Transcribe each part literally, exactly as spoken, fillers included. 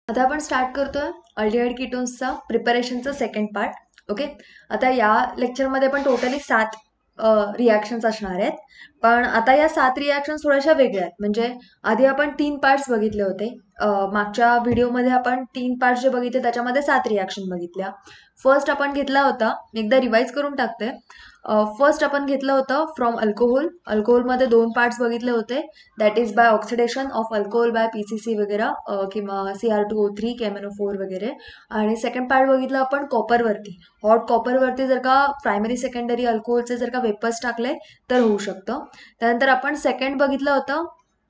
आता आपण स्टार्ट करतोय अल्डिहाइड कीटोन्सचा प्रिपरेशनचा सेकंड पार्ट. ओके, आता या लेक्चरमध्ये पण टोटली सात रिॲक्शन्स असणार आहेत. पण आता या सात रिॲक्शन्स थोड्याशा वेगळ्या आहेत. म्हणजे आधी आपण तीन पार्ट्स बघितले होते. मागच्या व्हिडिओमध्ये आपण तीन पार्ट्स जे बघितले त्याच्यामध्ये सात रिॲक्शन बघितल्या. फर्स्ट आपण घेतला होता, एकदा रिवाइज करून टाकते. फर्स्ट आपण घेतलं होतं फ्रॉम अल्कोहोल. अल्कोहोलमध्ये दोन पार्ट्स बघितले होते, that is by oxidation of alcohol by P C C वगैरे किंवा C R two O three केमेनो फोर वगैरे. आणि सेकंड पार्ट बघितलं आपण कॉपरवरती. हॉट कॉपरवरती जर का प्रायमरी सेकंडरी अल्कोहोलचे जर का वेपर्स टाकले तर होऊ शकतं. त्यानंतर आपण सेकंड बघितलं होतं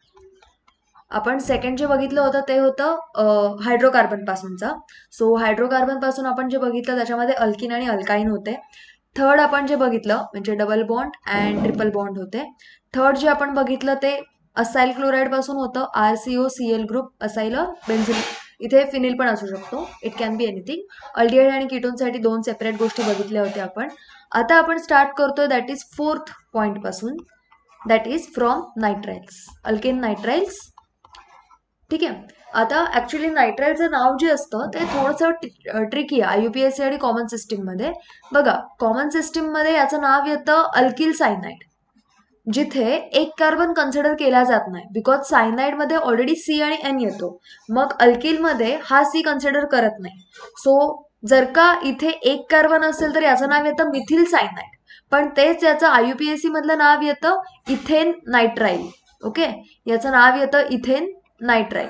आपण सेकंड जे बघितलं होतं ते होतं हायड्रोकार्बन पासूनचा. सो हायड्रोकार्बन पासून आपण जे बघितलं त्याच्यामध्ये अल्किन आणि अल्काईन होते. थर्ड आपण जे बघितलं म्हणजे double bond and triple bond होते. थर्ड जे आपण बघितलं ते असाइल क्लोराईड पासून होतं, R C O C L group, acyl benzene. इथे फिनिल पण असू शकतो, it can be anything. Aldehyde आणि कीटोनसाठी दोन सेपरेट गोष्टी बघितल्या होत्या आपण. आता आपण स्टार्ट करतोय दॅट इज फोर्थ पॉइंट पासून, that is from nitriles, alkane nitriles. ठीक आहे. आता ऍक्च्युली नायट्राइलचं नाव जे असतं ते थोडंसं ट्रिकी आहे आयुपीएससी आणि कॉमन सिस्टीममध्ये. बघा, कॉमन सिस्टीममध्ये याचं नाव येतं अल्किल सायनाइड, जिथे एक कार्बन कन्सिडर केला जात नाही बिकॉज सायनाइडमध्ये ऑलरेडी सी आणि एन येतो. मग अल्किलमध्ये हा सी कन्सिडर करत नाही. सो जर का इथे एक कार्बन असेल तर याचं नाव येतं मिथिल सायनाइड, पण तेच याचं आयुपीएससी मधलं नाव येतं इथेन नायट्राइल. ओके, याचं नाव येतं इथेन नायट्राइल.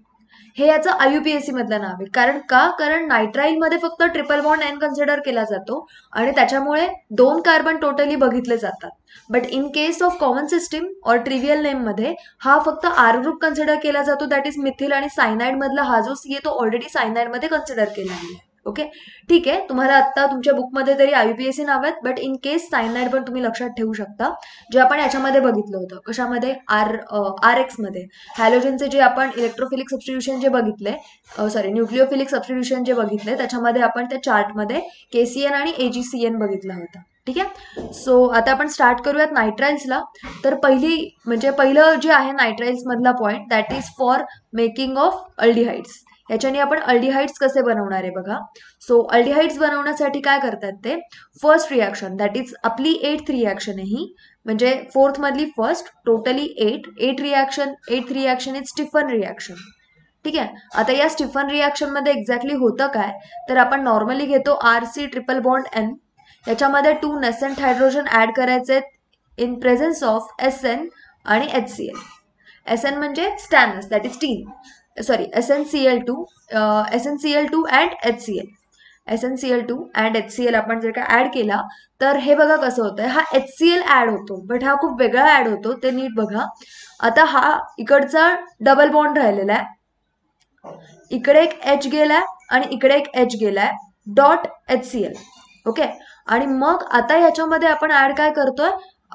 हे याचं आयुपीएससी मधलं नाव आहे. कारण का कारण नायट्राइल मध्ये फक्त ट्रिपल बॉन्ड एन कन्सिडर केला जातो आणि त्याच्यामुळे दोन कार्बन टोटली बघितले जातात. But in case of common system और ट्रिवियल नेम मध्ये हा फक्त आर ग्रुप कन्सिडर केला जातो, दॅट इज मिथिल. आणि सायनाइड मधला हा जो सी आहे तो ऑलरेडी सायनाइड मध्ये कन्सिडर केला आहे. ओके, ठीक आहे. तुम्हाला आता तुमच्या बुकमध्ये तरी आयुपीएससी नाव आहेत, बट इन केस सायनाइड पण तुम्ही लक्षात ठेवू शकता, जे आपण याच्यामध्ये बघितलं होतं. कशामध्ये? आर आर एक्स मध्ये हॅलोजनचे जे आपण इलेक्ट्रोफिलिक सबस्टिट्यूशन जे बघितले, सॉरी न्यूक्लिओफिलिक सबस्टिट्यूशन जे बघितले त्याच्यामध्ये आपण त्या चार्टमध्ये केसीएन आणि एजीसीएन बघितला होता. ठीक आहे. सो आता आपण स्टार्ट करूयात नायट्राइल्सला. तर पहिली म्हणजे पहिलं जे आहे नायट्राइल्स मधला point, that is for making of aldehydes. याच्याने आपण अल्डिहाइड्स कसे बनवणार आहे बघा. सो अल्डिहाइड्स बनवण्यासाठी काय करतात ते, फर्स्ट रिॲक्शन दॅट इज आपली एट रिॲक्शन आहे ही, म्हणजे फोर्थ मधली first, totally eight eight reaction. Eight reaction is Stephen reaction. ठीक आहे. आता या स्टिफन रिॲक्शन मध्ये एक्झॅक्टली होतं काय, तर आपण नॉर्मली घेतो R C triple bond N, याच्यामध्ये टू नेसेंट हायड्रोजन ऍड करायचे in presence of S N आणि H C L. S N म्हणजे stannous, that is tin. Sorry S N C L two S N C L two and H C L S N C L two and H C L आपण जर का add केला तर हे बघा कसं होतंय, हा एच सी एल ऍड होतो, बट हा खूप वेगळा ऍड होतो, ते नीट बघा. आता हा इकडचा डबल बॉन्ड राहिलेला आहे, इकडे एक एच गेलाय आणि इकडे एक एच गेलाय, dot H C L. Okay, आणि मग आता याच्यामध्ये आपण ऍड काय करतोय,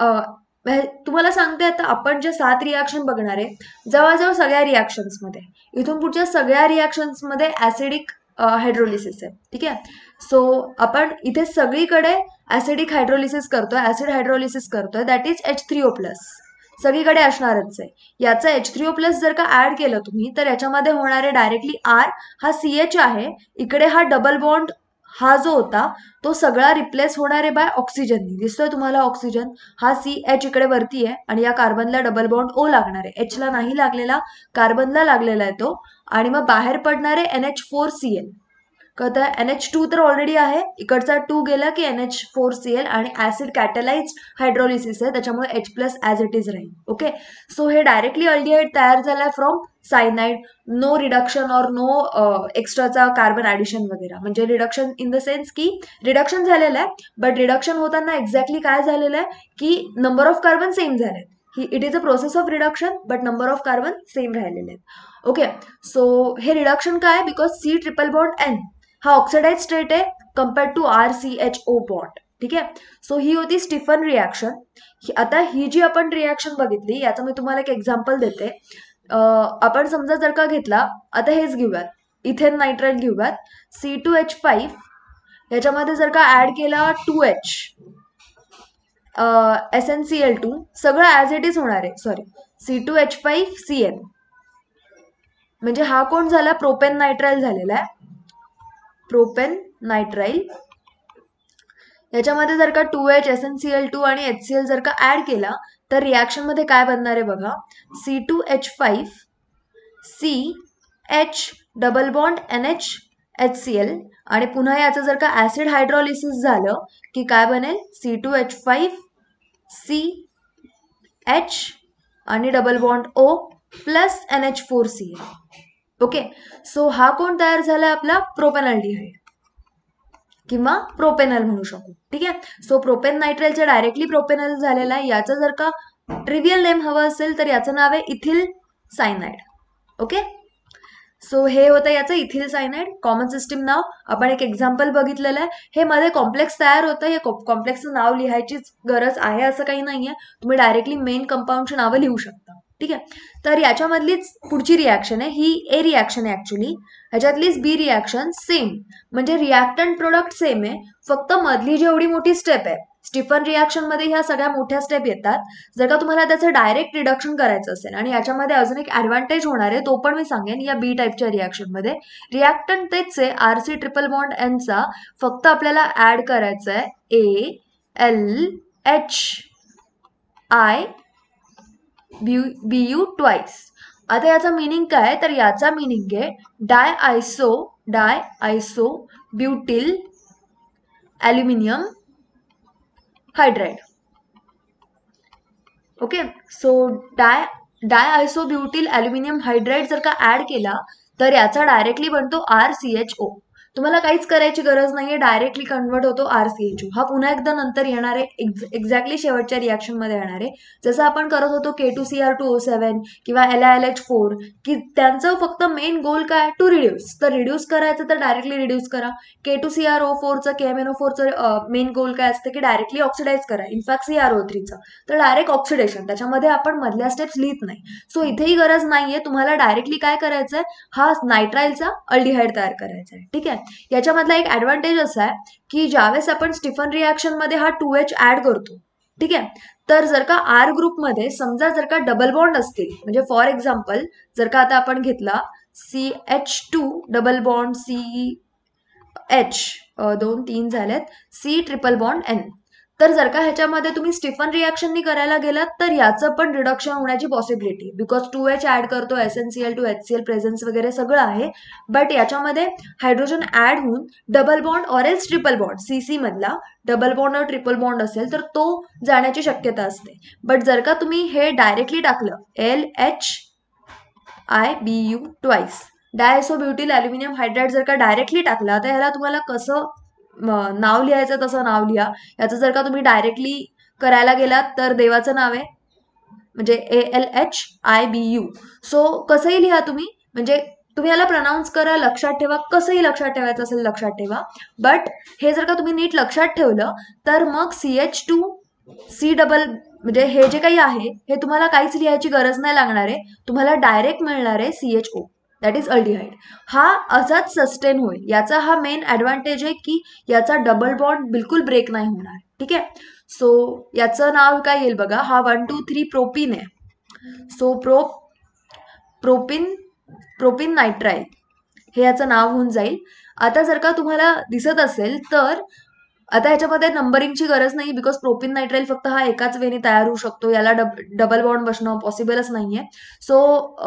तुम्हाला सांगते आता आपण जे सात रिॲक्शन बघणार आहे जवळजवळ सगळ्या रिॲक्शन्समध्ये, इथून पुढच्या सगळ्या रिॲक्शन्समध्ये ऍसिडिक हायड्रोलिसिस आहे. ठीक आहे. सो आपण इथे सगळीकडे ऍसिडिक हायड्रोलिसिस करतोय, ऍसिड हायड्रोलिसिस करतोय, that is H three O plus. सगळीकडे असणारच आहे. याचं एच थ्री ओ प्लस जर का ऍड केलं तुम्ही तर याच्यामध्ये होणारे डायरेक्टली आर हा सी एच आहे, इकडे हा डबल बॉन्ड हा जो होता तो सगळा रिप्लेस होणार आहे बाय ऑक्सिजननी. दिसतोय तुम्हाला ऑक्सिजन, हा सी एच इकडे वरती आहे आणि या कार्बनला डबल बॉन्ड ओ लागणार आहे. एच ला नाही लागलेला, कार्बनला लागलेला आहे तो, आणि मग बाहेर पडणार आहे N H four C L. कळतं, एन एच टू तर ऑलरेडी आहे, इकडचा टू गेला की N H four C L, आणि ऍसिड कॅटलाइज हायड्रोलिसिस आहे त्याच्यामुळे H plus as it is राहील. ओके, सो हे डायरेक्टली अल्डिहाइड तयार झालाय फ्रॉम सायनाइड. नो रिडक्शन और नो एक्स्ट्राचा कार्बन ऍडिशन वगैरे, म्हणजे रिडक्शन इन द सेन्स की रिडक्शन झालेलं आहे, बट रिडक्शन होताना एक्झॅक्टली काय झालेलं आहे की नंबर ऑफ कार्बन सेम झाले. It is a process of reduction but number of carbon same राहिलेले आहेत. ओके, सो हे रिडक्शन काय, because C triple bond N हा ऑक्सिडाइज स्टेट आहे compared to R C H O bond. ठीक आहे. So ही होती स्टिफन रिॲक्शन. आता ही जी आपण रिॲक्शन बघितली याचं मी तुम्हाला एक एक्झाम्पल देते. आपण समजा जर का घेतला, आता हेच घेऊयात, इथेन नायट्राइल घेऊयात, सी टू एच फाईव्ह याच्यामध्ये जर का ऍड केला two H S N C L two, सगळं ऍज इट इज होणार आहे. Sorry C two H five C N म्हणजे हा कोण झाला, प्रोपेन नायट्राइल झालेला आहे, प्रोपेन नायट्राइल. याच्यामध्ये जर का two H S N C L two आणि एच सी एल जर का ऍड केला तर रिॲक्शन मध्ये काय बनणार आहे बघा, C two H five C H double bond N H H C L आणि पुन्हा याचं जर का ऍसिड हायड्रोलिसिस झालं की काय बनेल, C two H five C H आणि double bond O plus N H four C L. Okay, so हा कोण तयार झाला आपला, प्रोपेनल्डिहाइड किंवा प्रोपेनल म्हणू शकू. ठीक आहे, सो प्रोपेन नायट्राइलचं डायरेक्टली प्रोपेनल झालेला आहे. याचं जर का ट्रिवियल नेम हवं असेल तर याचं नाव आहे इथिल सायनाइड. ओके, सो हे होतं याचं इथिल सायनाइड कॉमन सिस्टीम नाव. आपण एक एक्झाम्पल बघितलेलं आहे. हे मध्ये कॉम्प्लेक्स तयार होतं, हे कॉम्प्लेक्सचं नाव लिहायचीच गरज आहे असं काही नाहीये, तुम्ही डायरेक्टली मेन कंपाऊंडची नावं लिहू शकता. ठीक आहे, तर याच्यामधलीच पुढची रिॲक्शन आहे ही ए रिॲक्शन आहे ऍक्च्युली. ह्याच्यातलीच बी रिॲक्शन सेम, म्हणजे रिॲक्टंट प्रोडक्ट सेम आहे, फक्त मधली जेवढी मोठी स्टेप आहे स्टीफन रिॲक्शन मध्ये ह्या सगळ्या मोठ्या स्टेप येतात. जर का तुम्हाला त्याचं डायरेक्ट रिडक्शन करायचं असेल आणि याच्यामध्ये अजून एक ऍडव्हान्टेज होणार आहे, तो पण मी सांगेन. या बी टाईपच्या रिॲक्शन मध्ये रिॲक्टंट तेच आहे, आर सी ट्रिपल बॉन्ड एनचा फक्त आपल्याला ऍड करायचं आहे A L H I B U twice. आता याचा मिनिंग काय, तर याचा मिनिंग आहे di iso di iso butyl aluminium hydride. Okay, so di di iso butyl aluminium hydride जर का ऍड केला तर याचा डायरेक्टली बनतो आर सी एच ओ. तुम्हाला काहीच करायची गरज नाहीये, डायरेक्टली कन्वर्ट होतो आर सी एच ओ. हा पुन्हा एकदा नंतर येणार आहे, एक्झॅक्टली शेवटच्या रिॲक्शन मध्ये येणार आहे. जसं आपण करत होतो K two C R two O seven किंवा L I L H four, की त्यांचं फक्त मेन गोल काय, टू रिड्यूस. तर रिड्यूस करायचं तर डायरेक्टली रिड्यूस करा. K two C R O फोरचं के एम एन ओ फोरचं मेन गोल काय असतं की डायरेक्टली ऑक्सिडाइज करा. इनफॅक्ट सी आर ओ थ्रीचं तर डायरेक्ट ऑक्सिडेशन, त्याच्यामध्ये आपण मधल्या स्टेप्स लिहित नाही. सो इथेही गरज नाहीये, तुम्हाला डायरेक्टली काय करायचंय, हा नायट्राइलचा अल्डिहाइड तयार करायचा आहे. ठीक आहे, याच्यामधला एक ऍडव्हान्टेज असा आहे की ज्यावेळेस आपण स्टीफन रिॲक्शन मध्ये हा टू एच ऍड करतो, ठीक आहे, तर जर का आर ग्रुपमध्ये समजा जर का डबल बॉन्ड असतील, म्हणजे फॉर एक्झाम्पल जर का आता आपण घेतला C H two double bond C H दोन तीन झालेत सी ट्रिपल बॉन्ड एन, तर जर का ह्याच्यामध्ये तुम्ही स्टीफन रिॲक्शननी करायला गेलात तर याचं पण रिडक्शन होण्याची possibility, because two H add करतो, S N C L two H C L presence वगैरे सगळं आहे, बट याच्यामध्ये हायड्रोजन ऍड होऊन double bond or else triple bond, C C मधला डबल बॉन्ड और ट्रिपल बॉन्ड असेल तर तो जाण्याची शक्यता असते. बट जर का तुम्ही हे डायरेक्टली टाकलं L H I B U twice diisobutyl aluminium hydride जर का डायरेक्टली टाकला तर ह्याला तुम्हाला कसं नाव लिहायचं तसं नाव लिहा. याचं जर का तुम्ही डायरेक्टली करायला गेलात तर देवाचं नाव आहे, म्हणजे A L H I B U. So कसंही लिहा तुम्ही, म्हणजे तुम्ही याला प्रनाऊन्स करा, लक्षात ठेवा, कसंही लक्षात ठेवायचं असेल लक्षात ठेवा. बट हे जर का तुम्ही नीट लक्षात ठेवलं तर मग C H two C double म्हणजे हे जे काही आहे हे तुम्हाला काहीच लिहायची गरज नाही लागणार आहे, तुम्हाला डायरेक्ट मिळणार आहे C H O, that is aldehyde. हा असाच सस्टेन होईल, याचा हा मेन ऍडव्हान्टेज आहे की याचा डबल बॉन्ड बिलकुल ब्रेक नाही होणार. ठीक आहे, सो याचं नाव काय येईल बघा, हा वन टू थ्री प्रोपिन आहे. So pro propyne propyne nitrile हे याचं नाव होऊन जाईल. आता जर का तुम्हाला दिसत असेल तर आता ह्याच्यामध्ये नंबरिंगची गरज नाही, बिकॉज प्रोपिन नायट्राइल फक्त हा एकाच वेने तयार होऊ शकतो, याला डब डबल बॉन्ड बसणं पॉसिबलच नाहीये. सो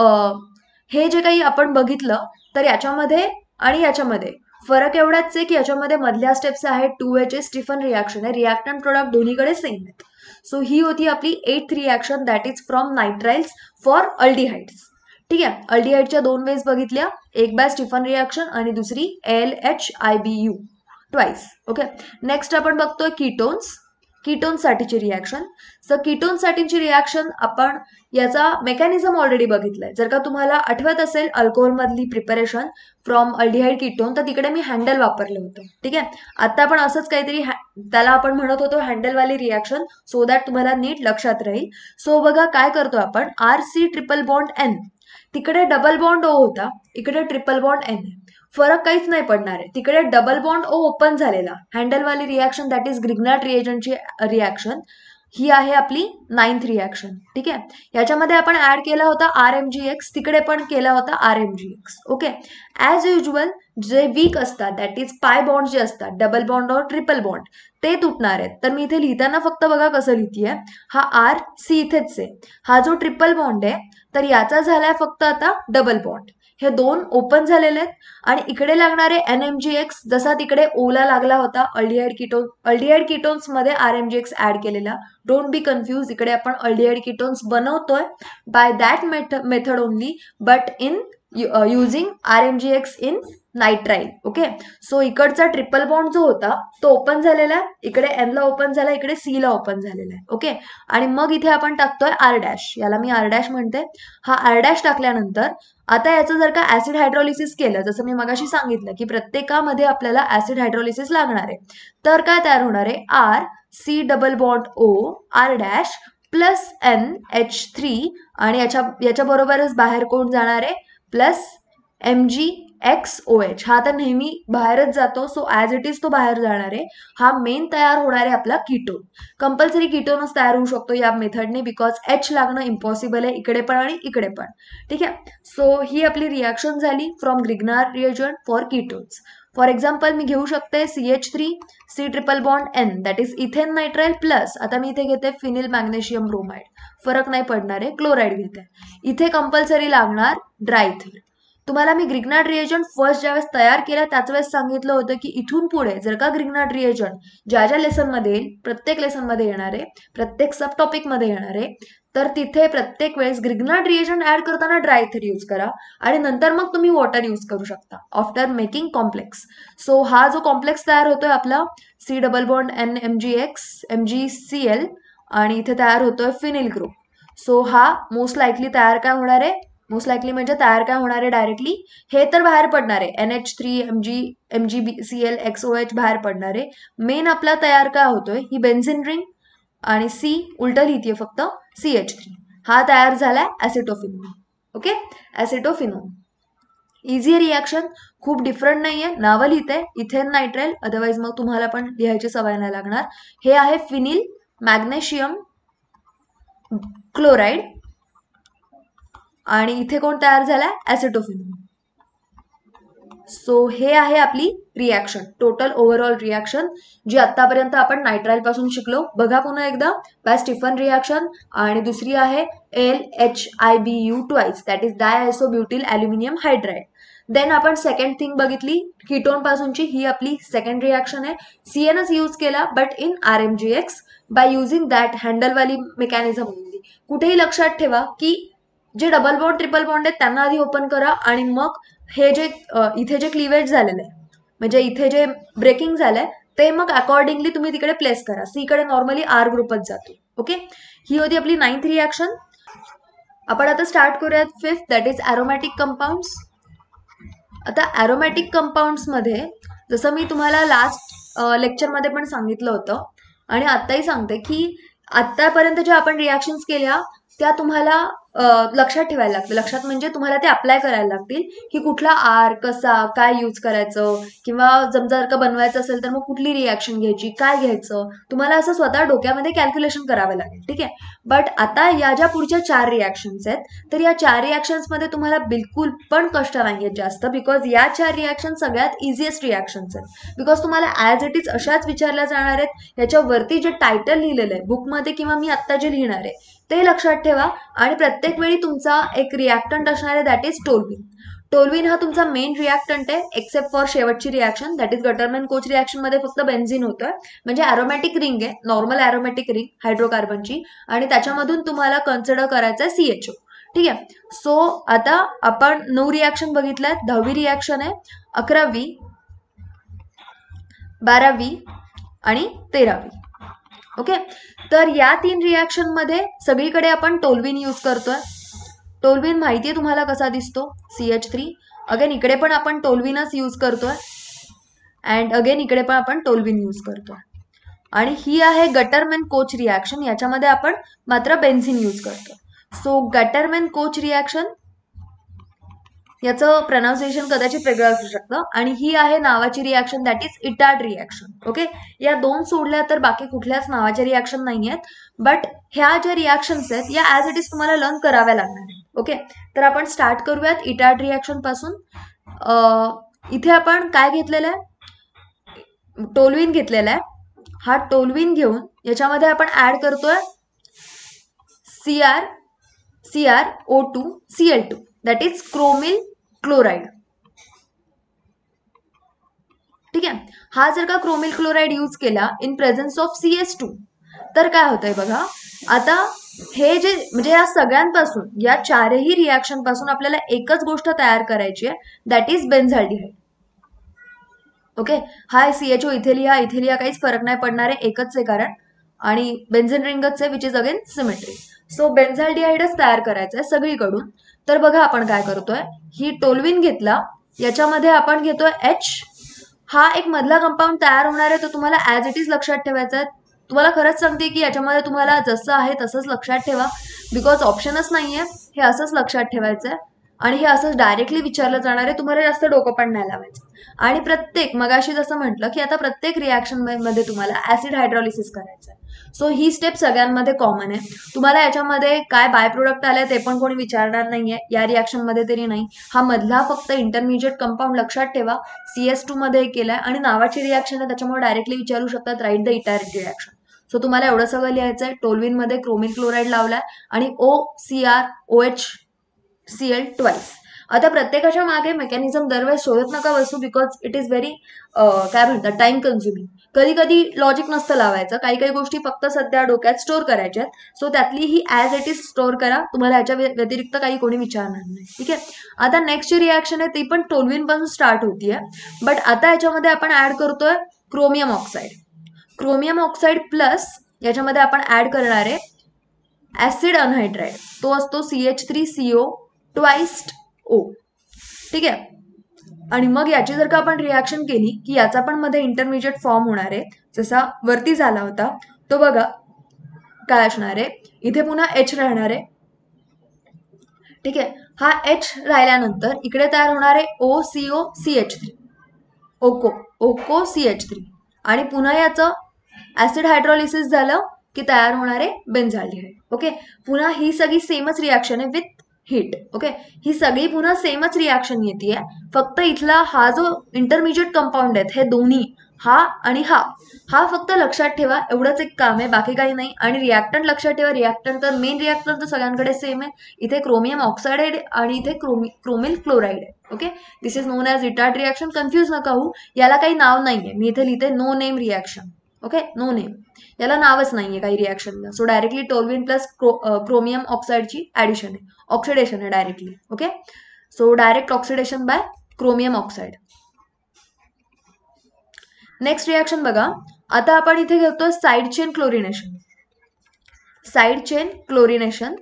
हे जे काही आपण बघितलं तर याच्यामध्ये आणि याच्यामध्ये फरक एवढाच आहे की याच्यामध्ये मधल्या स्टेप्स आहेत two H A Stephen reaction आहे, रिॲक्टंट प्रोडक्ट दोन्हीकडे सेम आहेत. सो ही होती आपली eighth reaction, that is from nitriles for aldehydes. ठीक आहे, अल्डिहाइडच्या दोन वेज बघितल्या, एक बाय स्टीफन रिॲक्शन आणि दुसरी L H I B U twice. Okay, next आपण बघतोय कीटोन्स. कीटोनसाठीची रिॲक्शन. सो कीटोनसाठीची रिॲक्शन आपण याचा मेकॅनिझम ऑलरेडी बघितलाय. जर का तुम्हाला आठवत असेल अल्कोहोल मधली प्रिपरेशन फ्रॉम अल्डिहाइड कीटोन, तर तिकडे मी हँडल वापरलं होतं. ठीक आहे, आता आपण असंच काहीतरी त्याला आपण म्हणत होतो हँडलवाली रिॲक्शन, सो दॅट तुम्हाला नीट लक्षात राहील. सो बघा काय करतो आपण, R C triple bond N, तिकडे डबल बॉन्ड ओ होता, इकडे ट्रिपल बॉन्ड एन, फरक काहीच नाही पडणार आहे. तिकडे डबल बॉन्ड ओ ओपन झालेला, हँडलवाली रिॲक्शन दॅट इज ग्रिग्नार्ड रिएजंटची रिॲक्शन, ही आहे आपली नाइन्थ रिॲक्शन. ठीक आहे. याच्यामध्ये आपण ऍड केला होता आर एम जी एक्स, तिकडे पण केला होता R M G X. Okay. As usual जे वीक असतात दॅट इज पाय बॉन्ड जे असतात, डबल बॉन्ड और ट्रिपल बॉन्ड, ते तुटणार आहेत. तर मी इथे लिहिताना फक्त बघा कसं लिहितीये, हा आर सी इथेच आहे. हा जो ट्रिपल बॉन्ड आहे तर याचा झालाय फक्त आता डबल बॉन्ड. हे दोन ओपन झालेले आहेत आणि इकडे लागणारे एन एम जी एक्स जसा तिकडे ओला लागला होता अल्डिहाइड कीटोन, अल्डिहाइड कीटोन्स मध्ये R M G X add केलेला. डोंट बी कन्फ्यूज, इकडे आपण अल्डिहाइड कीटोन्स बनवतोय by that method only, but in using R M G X in nitrile. Okay. So इकडचा ट्रिपल बॉन्ड जो होता तो open झालेला आहे, इकडे एन ला ओपन झाला, इकडे सी ला ओपन झालेला आहे. ओके. आणि मग इथे आपण टाकतोय आर डॅश, याला मी आर डॅश म्हणते. हा आर डॅश टाकल्यानंतर आता याचं जर का ऍसिड हायड्रोलिसिस केलं, जसं मी मगाशी सांगितलं की प्रत्येकामध्ये आपल्याला ऍसिड हायड्रोलिसिस लागणार आहे, तर काय तयार होणार आहे, R C double bond O R dash plus N H three आणि याच्या याच्या बरोबरच बाहेर कोण जाणार आहे, plus M G X O H. हा तर नेहमी बाहेरच जातो, सो ॲज इट इज तो बाहेर जाणार आहे. हा मेन तयार होणार आहे आपला कीटोन. कंपल्सरी कीटोनच तयार होऊ शकतो या मेथडने, बिकॉज एच लागणं इम्पॉसिबल आहे इकडे पण आणि इकडे पण. ठीक आहे. सो ही आपली रिॲक्शन झाली from Grignard reagent for ketones. For example मी घेऊ शकते C H three C triple bond N that is ethane nitrile plus, आता मी इथे घेते फिनिल मॅग्नेशियम ब्रोमाइड, फरक नाही पडणार आहे, क्लोराईड घेते. इथे कंपल्सरी लागणार ड्रायथर. तुम्हाला मी ग्रिग्नार्ड रिएजंट फर्स्ट ज्यावेळेस तयार केला त्याच वेळेस सांगितलं होतं की इथून पुढे जर का ग्रिग्नार्ड रिएजंट ज्या ज्या लेसनमध्ये येईल, प्रत्येक लेसनमध्ये येणार आहे, प्रत्येक सब टॉपिकमध्ये येणार आहे, तर तिथे प्रत्येक वेळेस ग्रिग्नार्ड रिएजंट ऍड करताना ड्रायथर यूज करा आणि नंतर मग तुम्ही वॉटर यूज करू शकता आफ्टर मेकिंग कॉम्प्लेक्स. सो हा जो कॉम्प्लेक्स तयार होतोय आपला C double bond N M G X M G C L आणि इथे तयार होतोय फिनिल ग्रुप. सो हा मोस्ट लाईकली तयार काय होणार आहे, मोस्ट लाईकली म्हणजे तयार काय होणार आहे डायरेक्टली, हे तर बाहेर पडणार आहे, N H three M G M G B C L X O H बाहेर पडणार आहे. मेन आपला तयार काय होतोय, ही बेन्झिन रिंग आणि सी उलट लिहितीये फक्त सी एच थ्री, हा तयार झालाय acetophenone. Okay. Acetophenone easy reaction, खूप डिफरंट नाहीये, नावं लिहिते इथेन नायट्राइल, अदरवाईज मग तुम्हाला पण लिहायची सवय नाही लागणार. हे आहे फिनिल मॅग्नेशियम क्लोराईड आणि इथे कोण तयार झालाय, ऍसिटोफिनोन. सो हे आहे आपली रिॲक्शन, टोटल ओव्हरऑल रिॲक्शन जी आतापर्यंत आपण नायट्राइल पासून शिकलो. बघा पुन्हा एकदा, बाय स्टिफन रिॲक्शन आणि दुसरी आहे L H I B U twice that is diisobutyl aluminium hydride. Then आपण सेकंड थिंग बघितली कीटोन पासूनची, ही आपली सेकंड रिॲक्शन आहे. सीएनच यूज केला but in R M G X by using that हँडलवाली मेकॅनिझम ओनली. कुठेही लक्षात ठेवा की जे डबल बॉन्ड ट्रिपल बॉन्ड आहेत त्यांना आधी ओपन करा आणि मग हे जे इथे जे क्लिवेज झालेलं आहे, म्हणजे इथे जे ब्रेकिंग झालंय ते मग अकॉर्डिंगली तुम्ही तिकडे प्लेस करा. सी कडे नॉर्मली आर ग्रुपच जातो. ओके. ही होती आपली नाइन्थ रिॲक्शन. आपण आता स्टार्ट करूयात fifth that is aromatic compounds. आता ॲरोमॅटिक कंपाऊंड्स मध्ये जसं मी तुम्हाला लास्ट लेक्चरमध्ये पण सांगितलं होतं आणि आत्ताही सांगते की आत्तापर्यंत ज्या आपण रिॲक्शन्स केल्या त्या तुम्हाला लक्षात ठेवायला लागतं. लक्षात म्हणजे तुम्हाला ते अप्लाय करायला लागतील की कुठला आर कसा काय यूज करायचं, किंवा जर का बनवायचं असेल तर मग कुठली रिॲक्शन घ्यायची, काय घ्यायचं, तुम्हाला असं स्वतः डोक्यामध्ये कॅल्क्युलेशन करावं लागेल. ठीक आहे. बट आता या ज्या पुढच्या चार रिॲक्शन्स आहेत तर या चार रिॲक्शन्समध्ये तुम्हाला बिलकुल पण कष्ट नाही आहेत जास्त, बिकॉज या चार रिॲक्शन सगळ्यात इझिएस्ट रिॲक्शन्स आहेत. बिकॉज तुम्हाला ॲज इट इज अशाच विचारल्या जाणार आहेत. याच्यावरती जे टायटल लिहिलेलं आहे बुकमध्ये किंवा मी आत्ता जे लिहिणार आहे ते लक्षात ठेवा आणि प्रत्येक वेळी तुमचा एक रिॲक्टंट असणार आहे दॅट इज टोल्विन. टोल्विन हा तुमचा मेन रिॲक्टंट आहे एक्सेप्ट फॉर शेवटची reaction that is Gattermann Koch reaction मध्ये फक्त बेन्झिन होतोय, म्हणजे ॲरोमॅटिक रिंग आहे, नॉर्मल ॲरोमॅटिक रिंग हायड्रोकार्बनची, आणि त्याच्यामधून तुम्हाला कन्सिडर करायचं आहे सीएचओ. ठीक आहे. सो आता आपण नऊ रिॲक्शन बघितल्यात. दहावी रिॲक्शन आहे, अकरावी, बारावी आणि तेरावी. ओके. तर या तीन रिॲक्शन मध्ये सगळीकडे आपण टोल्विन यूज करतोय. टोल्विन माहितीये तुम्हाला कसा दिसतो, सी एच थ्री. अगेन इकडे पण आपण टोल्विनच यूज करतोय अँड अगेन इकडे पण आपण टोल्विन यूज करतोय. आणि ही आहे गटरमॅन कोच रिॲक्शन, याच्यामध्ये आपण मात्र बेन्झिन यूज करतो. सो गटरमॅन कोच रिॲक्शन याचं प्रोनाउन्सिएशन कदाचित वेगळं असू शकतं. आणि ही आहे नावाची reaction, that is Etard reaction. Okay, या दोन सोडल्या तर बाकी कुठल्याच नावाच्या रिॲक्शन नाही आहेत. बट ह्या ज्या रिॲक्शन्स आहेत या ॲज इट इज तुम्हाला लर्न कराव्या लागणार आहेत. ओके, तर आपण स्टार्ट करूयात इटार्ड रिॲक्शन पासून. इथे आपण काय घेतलेलं आहे, टोलविन घेतलेला आहे. हा टोलविन घेऊन याच्यामध्ये आपण ऍड करतोय C R C R O two C L two, that is chromyl chloride. ठीक आहे, हा जर का क्रोमिल क्लोराइड यूज केला in presence of C S two तर काय होतंय बघा. आता हे जे म्हणजे या सगळ्यांपासून, या चारही रिॲक्शन पासून आपल्याला एकच गोष्ट तयार करायची आहे, दॅट इज बेन्झाल्डिहाइड. ओके, हा सी एच ओ इथे लिहा, इथे लिहा, काहीच फरक नाही पडणार आहे, एकच आहे कारण, आणि बेन्झिन रिंगच आहे which is again symmetric. So बेन्झाल्डिहाइडच तयार करायचं आहे सगळीकडून. तर बघा आपण काय करतोय, ही टोलविन घेतला, याच्यामध्ये आपण घेतोय एच. हा एक मधला कंपाऊंड तयार होणार आहे, तो तुम्हाला ॲज इट इज लक्षात ठेवायचा आहे. तुम्हाला खरंच सांगते की याच्यामध्ये तुम्हाला जसं आहे तसंच लक्षात ठेवा, बिकॉज ऑप्शनच नाहीये, हे असंच लक्षात ठेवायचं आहे. आणि हे असंच डायरेक्टली विचारलं जाणार आहे, तुम्हाला जास्त डोकं पण नाही लावायचं. आणि प्रत्येक, मगाशी जसं म्हटलं की आता प्रत्येक रिॲक्शन मध्ये तुम्हाला ऍसिड हायड्रॉलिसिस करायचं आहे. सो ही स्टेप सगळ्यांमध्ये कॉमन आहे. तुम्हाला याच्यामध्ये काय बाय प्रोडक्ट आले ते पण कोणी विचारणार नाहीये, या रिॲक्शन मध्ये तरी नाही. हा मधला फक्त इंटरमिजिएट कंपाऊंड लक्षात ठेवा, सी एस टू मध्ये केलाय आणि नावाची रिॲक्शन आहे, त्याच्यामुळे डायरेक्टली विचारू शकतात write the Etard reaction. So तुम्हाला एवढं सगळं लिहायचं आहे. टोलविन मध्ये क्रोमिल क्लोराइड लावलाय आणि O C R O H C L twice. आता प्रत्येकाच्या मागे मेकॅनिझम दरवेळेस शोधत नका बसू, बिकॉज इट इज व्हेरी काय म्हणतात टाइम कन्झ्युमिंग. कधी कधी लॉजिक नसतं लावायचं, काही काही गोष्टी फक्त सध्या डोक्यात स्टोअर करायच्या आहेत. सो त्यातली ही ॲज इट इज स्टोअर करा, तुम्हाला याच्या व्यतिरिक्त काही कोणी विचारणार नाही. ठीक आहे, आता नेक्स्ट जी रिॲक्शन आहे ती पण टोलविन पासून स्टार्ट होतीये, बट आता याच्यामध्ये आपण ऍड करतोय chromium oxide. Chromium oxide plus याच्यामध्ये आपण ऍड करणार आहे ऍसिड अनहायड्राइड, तो असतो C H three C O twiced O. ठीक आहे, आणि मग याची जर का आपण रिॲक्शन केली की याचा पण मध्ये इंटरमिजिएट फॉर्म होणार आहे, जसा वरती झाला होता तो बघा काय असणार आहे. इथे पुन्हा एच राहणार आहे. ठीक आहे, हा एच राहिल्यानंतर इकडे तयार होणार आहे O C O C H three, ओको ओको सी एच थ्री, आणि पुन्हा याचं ऍसिड हायड्रॉलिसिस झालं की तयार होणार आहे बेन्झाल्डिहाइड. ओके, पुन्हा ही सगळी सेमच रिॲक्शन आहे विथ हीट. ओके, ही सगळी पुन्हा सेमच रिॲक्शन येते, फक्त इथला हा जो इंटरमिजिएट कंपाऊंड आहेत हे दोन्ही, हा आणि हा हा फक्त लक्षात ठेवा, एवढंच एक काम आहे, बाकी काही नाही. आणि रिॲक्टंट लक्षात ठेवा, रिॲक्टंट तर मेन रिॲक्टंट तर सगळ्यांकडे सेम आहे. इथे क्रोमियम ऑक्साईड आहे आणि इथे क्रोमी क्रोमिल क्लोराइड आहे. Okay, this is known as Etard reaction. Confuse नका होऊ, याला काही नाव नाहीये, मी इथे लिहिते no name reaction. Okay, no name, याला नावच नाहीये काही रिॲक्शनला. So directly toluene plus chromium ऑक्साईडची ऍडिशन आहे, ऑक्सिडेशन आहे directly. Okay, so direct oxidation by chromium oxide. Next reaction बघा, आता आपण इथे घेतोय side chain chlorination. Side chain chlorination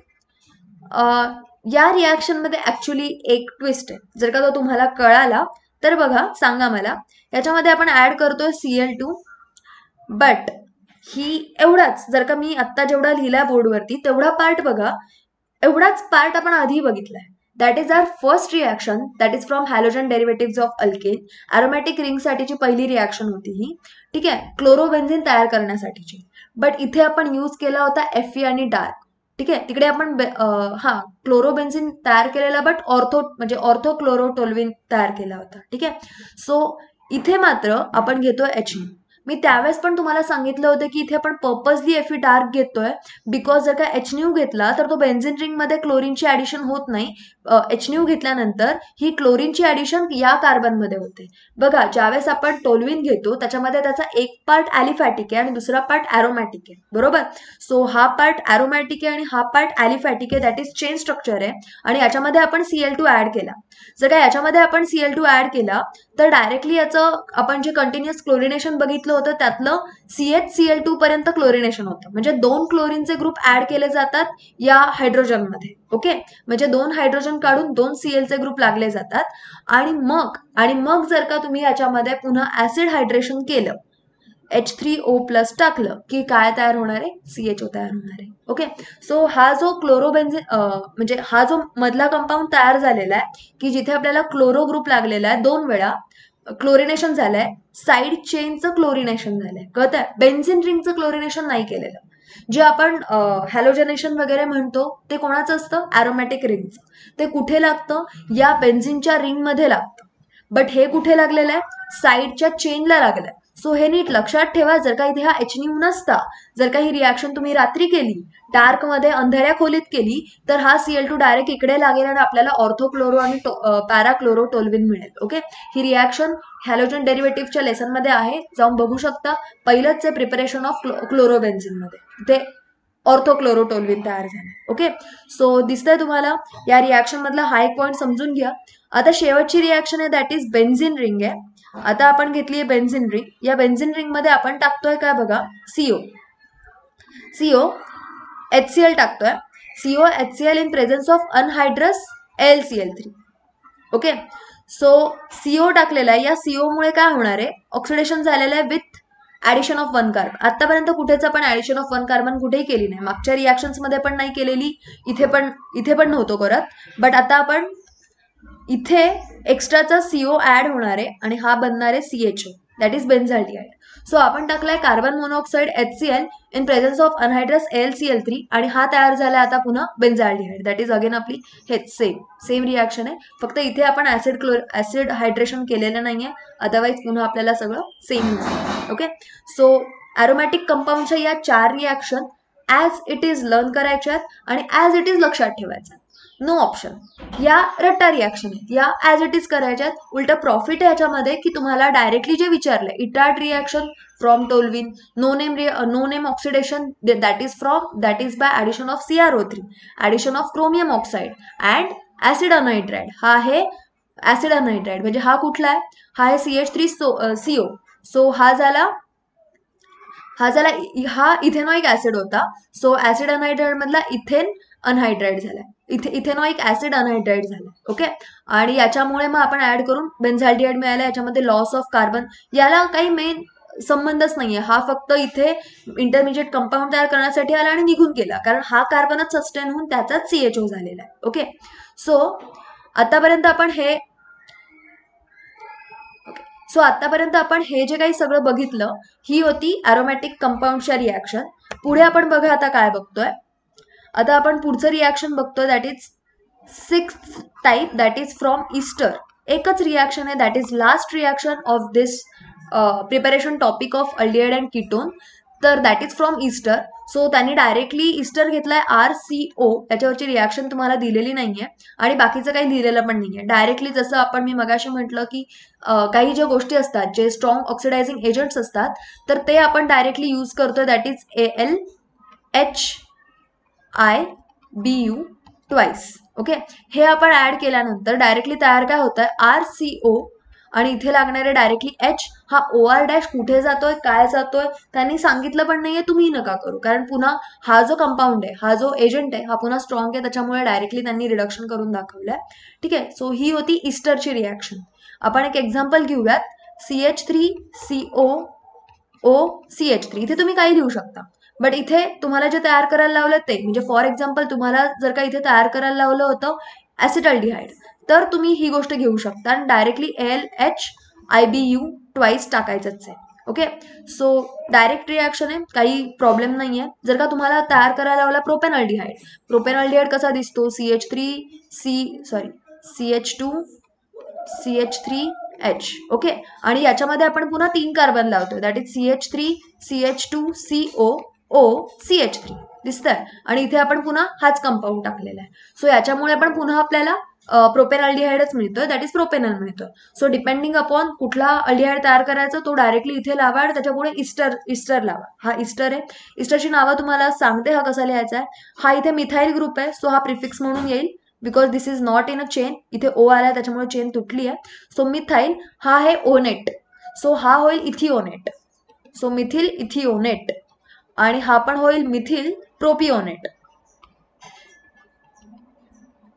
या रिॲक्शन मध्ये ऍक्च्युली एक ट्विस्ट आहे, जर का तो तुम्हाला कळाला तर बघा सांगा मला. याच्यामध्ये आपण ऍड करतोय सी एल टू, बट ही एवढाच, जर का मी आत्ता जेवढा लिहिला बोर्डवरती तेवढा पार्ट बघा, एवढाच पार्ट आपण आधी बघितलाय. That is our first reaction, that is from halogen derivative of alkane. Aromatic ring साठीची पहिली रिॲक्शन होती ही. ठीक आहे, क्लोरोबेन्झिन तयार करण्यासाठीची. बट इथे आपण यूज केला होता एफ ई आणि डार्क. ठीक आहे, तिकडे आपण हा क्लोरोबेन्झिन तयार केलेला, बट ऑर्थो म्हणजे ऑर्थो क्लोरोटोल्विन तयार केला होता. ठीक आहे, सो इथे मात्र आपण घेतोय एच. मी त्यावेळेस पण तुम्हाला सांगितलं होतं की इथे आपण पर्पजली एफ ई डार्क घेतोय, बिकॉज जर का एच न्यू घेतला तर तो बेन्झिन रिंग मध्ये क्लोरीनची ऍडिशन होत नाही. एच न्यू घेतल्यानंतर ही क्लोरीनची ऍडिशन या कार्बन मध्ये होते. बघा, ज्यावेळेस आपण टोलविन घेतो त्याच्यामध्ये त्याचा एक पार्ट ॲलिफॅटिक आहे आणि दुसरा पार्ट ॲरोमॅटिक आहे, बरोबर. सो हा पार्ट ॲरोमॅटिक आहे आणि हा पार्ट ॲलिफॅटिक आहे, दॅट इज चेन स्ट्रक्चर आहे. आणि याच्यामध्ये आपण सी एल टू ऍड केला. जर का याच्यामध्ये आपण सी एल टू ऍड केला तर डायरेक्टली याचं आपण जे कंटिन्युअस क्लोरिनेशन बघितलं होतं त्यातलं C H C L two पर्यंत क्लोरिनेशन होतं. म्हणजे दोन क्लोरीनचे ग्रुप ऍड केले जातात या हायड्रोजनमध्ये. ओके, म्हणजे दोन हायड्रोजन काढून दोन सी एलचे ग्रुप लागले जातात. आणि मग आणि मग जर का तुम्ही याच्यामध्ये पुन्हा ऍसिड हायड्रेशन केलं एच थ्री ओ प्लस टाकलं की काय तयार होणार आहे, सी एच ओ तयार होणार आहे. ओके, सो हा जो क्लोरोबेन्झिन म्हणजे हा जो मधला कंपाऊंड तयार झालेला आहे की जिथे आपल्याला क्लोरो ग्रुप लागलेला आहे, दोन वेळा क्लोरिनेशन झालंय, साईड चेनचं क्लोरिनेशन झालंय, कळतंय. बेन्झिन रिंगचं क्लोरिनेशन नाही केलेलं. जे आपण हॅलोजनेशन वगैरे म्हणतो ते कोणाचं असतं, ॲरोमॅटिक रिंगचं. ते कुठे लागतं, या बेन्झिनच्या रिंगमध्ये लागतं. बट हे कुठे लागलेलं आहे, साईडच्या चेनला लागलंय. सो हे नीट लक्षात ठेवा. जर का इथे हा एच न्यू नसता, जर का ही रिॲक्शन तुम्ही रात्री केली, डार्क मध्ये अंधाऱ्या खोलीत केली, तर हा सीएल टू डायरेक्ट इकडे लागेल आणि आपल्याला ऑर्थोक्लोरो आणि पॅराक्लोरो टोल्विन मिळेल. ओके, ही रिॲक्शन हॅलोजन डेरिव्हेटिव्हच्या लेसन मध्ये आहे, जाऊन बघू शकता. पहिलंच आहे प्रिपरेशन ऑफ क्लोरोबेन्झिन मध्ये, ते ऑर्थोक्लोरोटोल्विन तयार झाले. ओके, सो दिसतंय तुम्हाला. या रिॲक्शन मधला हा एक पॉईंट समजून घ्या. आता शेवटची रिॲक्शन आहे, दॅट इज बेन्झिन रिंग आहे. आता आपण घेतली आहे बेन्झिन रिंग. या बेन्झिन रिंग मध्ये आपण टाकतोय काय बघा, C O C O H C L टाकतोय. C O H C L in presence of anhydrous L C L three. Okay, so C O टाकलेला आहे. या सीओ मुळे काय होणार आहे, ऑक्सिडेशन झालेलं आहे with addition of one carbon. आतापर्यंत कुठेच आपण ऍडिशन ऑफ वन कार्बन कुठेही केली नाही, मागच्या रिॲक्शन्स मध्ये पण नाही केलेली, इथे पण इथे पण नव्हतो करत. बट आता आपण इथे एक्स्ट्राचा सीओ ऍड होणार आहे आणि हा बनणार आहे C H O, that is benzaldehyde. So आपण टाकलाय carbon monoxide H C L in presence of anhydrous L C L three आणि हा तयार झाला आता पुन्हा बेन्झाल्डिहाइड, दॅट इज अगेन आपली हेच सेम सेम रिॲक्शन आहे. फक्त इथे आपण ऍसिड क्लोर ऍसिड हायड्रेशन केलेलं नाहीये, अदरवाईज पुन्हा आपल्याला सगळं सेम. ओके, सो ॲरोमॅटिक कंपाऊंडच्या या चार reaction as it is learn करायच्यात आणि ॲज इट इज लक्षात ठेवायचं. No option. या रट्टा रिॲक्शन आहेत, या ॲज इट इज करायच्यात. उलट प्रॉफिट आहे याच्यामध्ये की तुम्हाला डायरेक्टली जे विचारलंय, Etard reaction from toluene, no name no name oxidation that is from that is by addition of C R O three, addition of chromium oxide and acid anhydride. हा आहे acid anhydride, म्हणजे हा कुठला आहे, हा आहे C H three C O. So हा झाला हा झाला हा इथेनॉइक ऍसिड होता. सो ऍसिड अनहायड्राइड मधला इथेन अनहायड्राइड झालाय, इथे इथेनॉइक ऍसिड अनहायड्राइड झालाय. ओके, आणि याच्यामुळे मग आपण ऍड करून बेन्झाल्डिहाइड मिळालं. याच्यामध्ये लॉस ऑफ कार्बन याला काही मेन संबंधच नाहीये, हा फक्त इथे इंटरमिजिएट कंपाऊंड तयार करण्यासाठी आला आणि निघून गेला, कारण हा कार्बनच सस्टेन होऊन त्याचाच सीएचओ झालेला आहे. ओके, सो आतापर्यंत आपण हे सो आतापर्यंत आपण हे जे काही सगळं बघितलं, ही होती ॲरोमॅटिक कंपाऊंडच्या रिॲक्शन. पुढे आपण बघा आता काय बघतोय. आता आपण पुढचं रिॲक्शन बघतोय, that is six type, that is from ester. एकच रिॲक्शन आहे, that is last reaction of this preparation topic of aldehyde and ketone. तर that is from ester. So त्यांनी डायरेक्टली ईस्टर घेतलाय आर सी ओ, त्याच्यावरची reaction तुम्हाला दिलेली नाहीये आणि बाकीचं काही लिहिलेलं पण नाहीये. डायरेक्टली जसं आपण मी मगाशी म्हटलं की काही ज्या गोष्टी असतात, जे स्ट्रॉंग ऑक्सिडायझिंग एजंट्स असतात, तर ते आपण डायरेक्टली यूज करतोय, that is A L H I B U twice. Okay, हे आपण ऍड केल्यानंतर डायरेक्टली तयार काय होतंय, आर सी ओ आणि इथे लागणारे डायरेक्टली एच. हा ओ आर डॅश कुठे जातोय, काय जातोय त्यांनी सांगितलं पण नाहीये, तुम्ही नका करू, कारण पुन्हा हा जो कंपाऊंड आहे, हा जो एजंट आहे, हा पुन्हा स्ट्रॉंग आहे, त्याच्यामुळे डायरेक्टली त्यांनी रिडक्शन करून दाखवलंय. ठीक आहे, सो ही होती ईस्टरची रिॲक्शन. आपण एक एक्झाम्पल घेऊयात, C H three C O O C H three. इथे तुम्ही काही लिहू शकता, बट इथे तुम्हाला जे तयार करायला लावलं ते, म्हणजे फॉर एक्झाम्पल तुम्हाला जर का इथे तयार करायला लावलं होतं ॲसिटाल्डिहाइड, तर तुम्ही ही गोष्ट घेऊ शकता आणि directly L H I B U twice टाकायचंच आहे. ओके, सो डायरेक्ट रिॲक्शन आहे, काही प्रॉब्लेम नाही आहे. जर का तुम्हाला तयार करायला लावला प्रोपेनॉल्डिहाइड, प्रोपेनॉल्डिहाइड कसा दिसतो, C H three C sorry C H two C H three H. Okay, आणि याच्यामध्ये आपण पुन्हा तीन कार्बन लावतोय, that is C H three C H two C O O C H three दिसतंय, आणि इथे आपण पुन्हा हाच कंपाऊंड टाकलेला आहे. सो याच्यामुळे पण पुन्हा आपल्याला प्रोपेनॉल्डिहाइडच मिळतोय, दॅट इज प्रोपेनॉल मिळतोय. सो डिपेंडिंग अपॉन कुठला अल्डिहाइड तयार करायचा, तो डायरेक्टली इथे लावा आणि त्याच्यापुढे ईस्टर ईस्टर लावा. हा ईस्टर आहे. ईस्टरची नावं तुम्हाला सांगते, हा कसा लिहायचा आहे. हा इथे मिथाईल ग्रुप आहे, सो हा प्रिफिक्स म्हणून येईल, because this is not in a chain. इथे ओ आला त्याच्यामुळे चेन तुटली आहे. सो मिथाईल हा आहे ओनेट, सो हा होईल इथिओनेट. सो मिथिल इथिओनेट, आणि हा पण होईल मिथिल प्रोपिओनेट.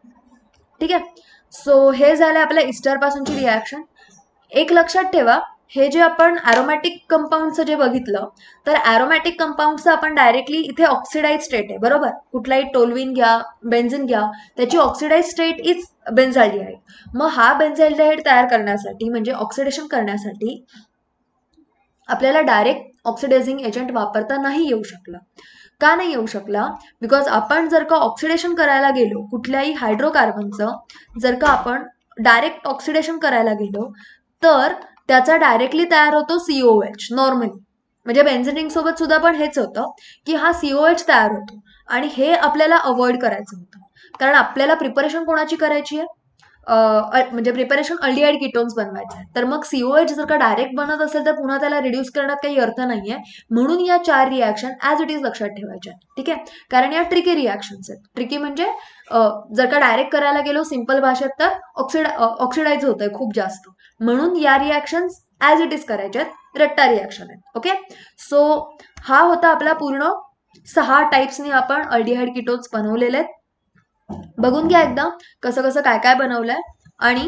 ठीक आहे, सो हे झालं आपल्या ईस्टर पासूनची रिॲक्शन. एक लक्षात ठेवा, हे जे आपण ॲरोमॅटिक कंपाऊंडचं जे बघितलं, तर ॲरोमॅटिक कंपाऊंडचं आपण डायरेक्टली इथे ऑक्सिडाइज स्टेट आहे, बरोबर. कुठलाही टोल्विन घ्या, बेन्झिन घ्या, त्याची ऑक्सिडाइज स्टेट इज बेन्झाल्डिहाइड. मग हा बेन्झाल्डिहाइड तयार करण्यासाठी म्हणजे ऑक्सिडेशन करण्यासाठी आपल्याला डायरेक्ट ऑक्सिडायझिंग एजंट वापरता नाही येऊ शकला. का नाही येऊ शकला? बिकॉज आपण जर का ऑक्सिडेशन करायला गेलो कुठल्याही हायड्रोकार्बनचं, जर का आपण डायरेक्ट ऑक्सिडेशन करायला गेलो तर त्याचा डायरेक्टली तयार होतो सीओएच नॉर्मली. म्हणजे बेन्झिन सोबत सुद्धा पण हेच होतं की हा सीओएच तयार होतो आणि हे आपल्याला अवॉइड करायचं होतं. कारण आपल्याला प्रिपरेशन कोणाची करायची आहे? म्हणजे प्रिपरेशन अल्डिहाइड कीटोन्स बनवायचं आहे. तर मग सीओएच जर का डायरेक्ट बनत असेल तर पुन्हा त्याला रिड्यूस करण्यात काही अर्थ नाहीये. म्हणून या चार रिॲक्शन ॲज इट इज लक्षात ठेवायच्या. ठीक आहे, कारण या ट्रिकी रिॲक्शन्स आहेत. ट्रिकी म्हणजे जर का डायरेक्ट करायला गेलो सिंपल भाषेत तर ऑक्सिड ऑक्सिडाइज होत आहे खूप जास्त. म्हणून या रिॲक्शन्स ॲज इट इज करायच्या आहेत, रट्टा रिॲक्शन आहेत. ओके, सो हा होता आपला पूर्ण सहा टाईप्सनी आपण अल्डिहाइड कीटोन्स बनवलेले आहेत. बघून घ्या एकदा कसं कसं काय काय बनवलंय. आणि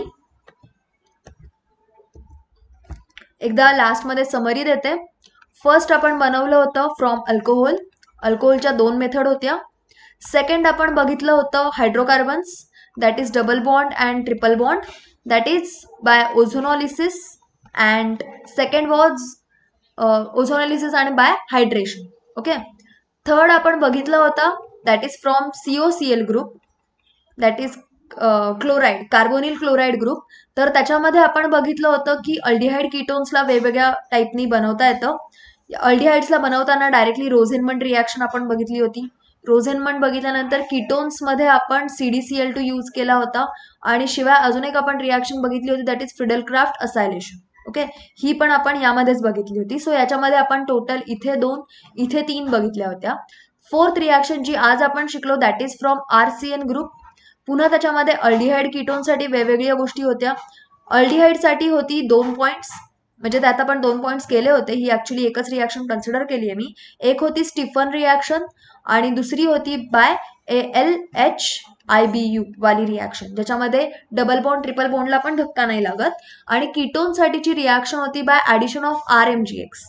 एकदा लास्ट मध्ये समरी देते. फर्स्ट आपण बनवलं होतं फ्रॉम अल्कोहोल. अल्कोहोलच्या दोन मेथड होत्या. सेकंड आपण बघितलं होतं hydrocarbons, that is double bond and triple bond, that is by ozonolysis. And second was ozonolysis आणि बाय हायड्रेशन. ओके, थर्ड आपण बघितलं होतं that is from C O C L group, that is chloride, carbonyl chloride group. तर त्याच्यामध्ये आपण बघितलं होतं की अल्डिहाइड कीटोन्सला वेगवेगळ्या टाईपनी बनवता येतं. अल्डिहाइड्सला बनवताना डायरेक्टली रोझेनमंड रिॲक्शन आपण बघितली होती. रोझेनमंड बघितल्यानंतर कीटोन्समध्ये आपण C D C L two use केला होता. आणि शिवाय अजून एक आपण रिॲक्शन बघितली होती that is Friedel Crafts acylation. Okay, ही पण आपण यामध्येच बघितली होती. सो याच्यामध्ये आपण टोटल इथे दोन इथे तीन बघितल्या होत्या. फोर्थ रिॲक्शन जी आज आपण शिकलो that is from R C N group. पुन्हा त्याच्यामध्ये अल्डिहाइड कीटोनसाठी वेगवेगळ्या गोष्टी होत्या. अल्डिहाइडसाठी होती दोन पॉईंट्स, म्हणजे त्यात आपण दोन पॉईंट्स केले होते. ही ऍक्च्युली एकच रिॲक्शन कन्सिडर केली आहे मी. एक होती स्टीफन रिॲक्शन आणि दुसरी होती by A L H I B U वाली रिॲक्शन, ज्याच्यामध्ये डबल बॉन्ड ट्रिपल बॉन्डला पण धक्का नाही लागत. आणि कीटोनसाठीची रिॲक्शन होती by addition of R M G X.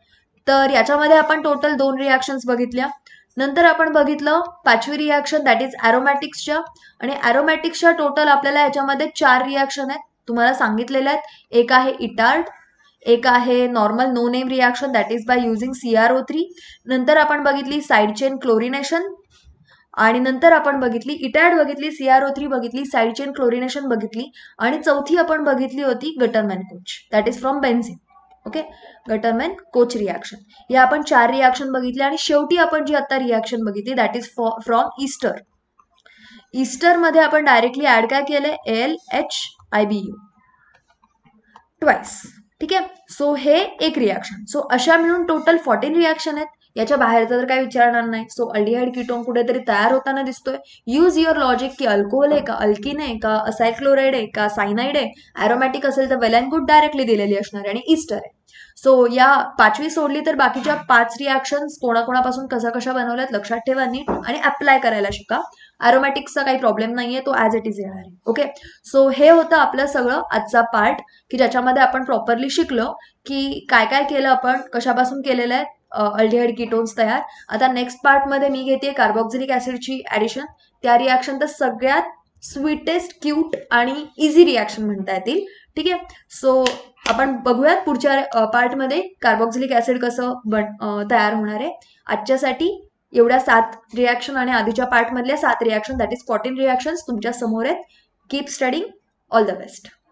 तर याच्यामध्ये आपण टोटल दोन रिॲक्शन्स बघितल्या. नंतर आपण बघितलं पाचवी रिॲक्शन दॅट इज ॲरोमॅटिक्सच्या. आणि ॲरोमॅटिक्सच्या टोटल आपल्याला याच्यामध्ये चार रिॲक्शन आहेत, तुम्हाला सांगितलेल्या आहेत. एक आहे इटार्ड, एक आहे normal no name reaction that is by using C R O three. नंतर आपण बघितली साईड चेन क्लोरिनेशन. आणि नंतर आपण बघितली इटार्ड बघितली, सी आर ओ थ्री बघितली, साईड चेन क्लोरिनेशन बघितली. आणि चौथी आपण बघितली होती Gattermann Koch that is from benzene. Okay, Gattermann Koch reaction. या आपण चार रिॲक्शन बघितली. आणि शेवटी आपण जी आता रिॲक्शन बघितली दॅट इज फ्रॉम ईस्टर. ईस्टरमध्ये आपण डायरेक्टली ऍड काय केलंय L H I B U twice. ठीक आहे, सो हे एक रिॲक्शन. सो अशा मिळून टोटल फोर्टीन रिॲक्शन आहेत. याच्या बाहेरचं तर काही विचारणार नाही. सो अल्डिहाइड कीटोन कुठेतरी तयार होताना दिसतोय. यूज युअर लॉजिक की अल्कोहोल आहे का, अल्किन आहे का, असाइल क्लोराईड आहे का, सायनाइड आहे. ॲरोमॅटिक असेल तर वेल अँड गुड डायरेक्टली दिलेली असणार आहे. आणि ईस्टर आहे. सो या पाचवी सोडली तर बाकीच्या पाच रिॲक्शन्स कोणाकोणापासून कशा कशा बनवल्यात लक्षात ठेवा नीट आणि अप्लाय करायला शिका. ॲरोमॅटिक्सचा काही प्रॉब्लेम नाहीये, तो ॲज इट इज येणार आहे. ओके, सो हे होतं आपलं सगळं आजचा पार्ट की ज्याच्यामध्ये आपण प्रॉपरली शिकलो की काय काय केलं आपण, कशापासून केलेलं आहे अल्डिहाइड कीटोन्स तयार. आता नेक्स्ट पार्टमध्ये मी घेते कार्बॉक्सिलिक ऍसिडची ऍडिशन. त्या रिॲक्शन तर सगळ्यात स्वीटेस्ट, क्यूट आणि इझी रिॲक्शन म्हणता येतील. ठीक आहे, सो आपण बघूयात पुढच्या पार्टमध्ये कार्बॉक्सिलिक ऍसिड कसं बन तयार होणार आहे. आजच्यासाठी एवढ्या सात रिॲक्शन आणि आधीच्या पार्टमधल्या सात reaction that is fourteen reactions तुमच्या समोर आहेत. Keep studying. All the best.